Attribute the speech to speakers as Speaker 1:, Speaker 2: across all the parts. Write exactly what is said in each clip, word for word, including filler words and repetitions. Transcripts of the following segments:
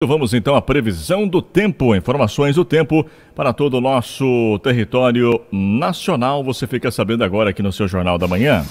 Speaker 1: Vamos então à previsão do tempo, informações do tempo para todo o nosso território nacional. Você fica sabendo agora aqui no seu Jornal da Manhã.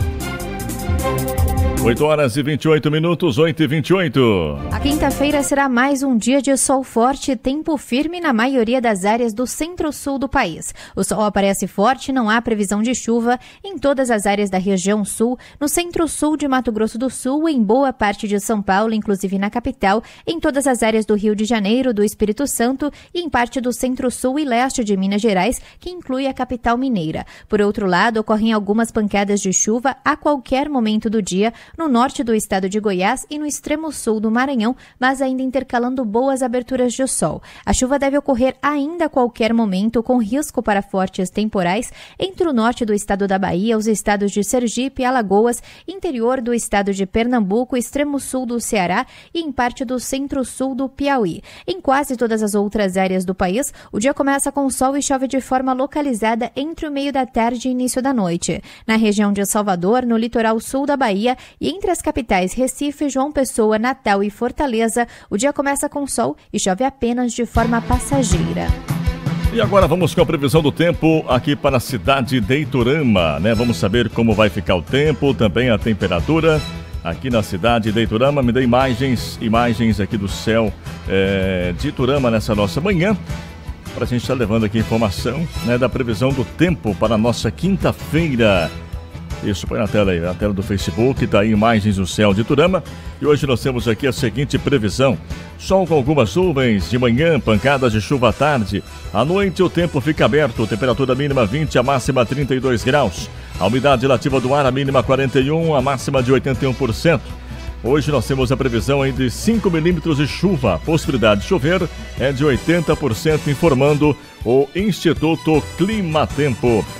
Speaker 1: oito horas e vinte e oito minutos, oito e vinte e oito.
Speaker 2: A quinta-feira será mais um dia de sol forte e tempo firme na maioria das áreas do centro-sul do país. O sol aparece forte, não há previsão de chuva em todas as áreas da região sul, no centro-sul de Mato Grosso do Sul, em boa parte de São Paulo, inclusive na capital, em todas as áreas do Rio de Janeiro, do Espírito Santo e em parte do centro-sul e leste de Minas Gerais, que inclui a capital mineira. Por outro lado, ocorrem algumas pancadas de chuva a qualquer momento do dia, no norte do estado de Goiás e no extremo sul do Maranhão, mas ainda intercalando boas aberturas de sol. A chuva deve ocorrer ainda a qualquer momento, com risco para fortes temporais entre o norte do estado da Bahia, os estados de Sergipe, Alagoas, interior do estado de Pernambuco, extremo sul do Ceará e em parte do centro-sul do Piauí. Em quase todas as outras áreas do país, o dia começa com sol e chove de forma localizada entre o meio da tarde e início da noite. Na região de Salvador, no litoral sul da Bahia e entre as capitais Recife, João Pessoa, Natal e Fortaleza, o dia começa com sol e chove apenas de forma passageira.
Speaker 1: E agora vamos com a previsão do tempo aqui para a cidade de Iturama, né? Vamos saber como vai ficar o tempo, também a temperatura aqui na cidade de Iturama. Me dê imagens, imagens aqui do céu é, de Iturama nessa nossa manhã, para a gente estar levando aqui informação, né, da previsão do tempo para a nossa quinta-feira. Isso, põe na tela aí, na tela do Facebook, está aí imagens do céu de Iturama. E hoje nós temos aqui a seguinte previsão: sol com algumas nuvens de manhã, pancadas de chuva à tarde. À noite o tempo fica aberto, temperatura mínima vinte, a máxima trinta e dois graus. A umidade relativa do ar, a mínima quarenta e um, a máxima de oitenta e um por cento. Hoje nós temos a previsão aí de cinco milímetros de chuva. A possibilidade de chover é de oitenta por cento, informando o Instituto Climatempo.